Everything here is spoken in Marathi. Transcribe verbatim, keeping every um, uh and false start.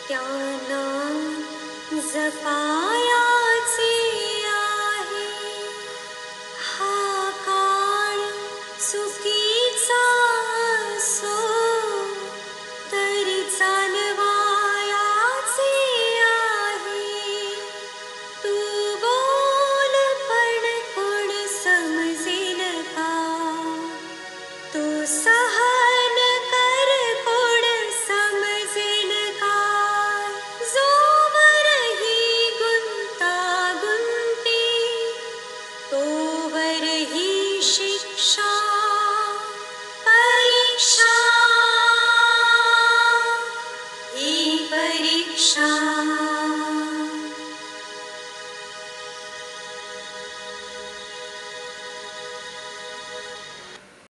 त्यांना जपायाचे आहे. हा काळ चुकीचा असो तरी चालवायाचे आहे. तू बोल पण कोण समजेल का? तू सहन कर कोण समजेल का? जोवर ही गुंतागुंती तोवर ही शिक्षा परीक्षा ही परीक्षा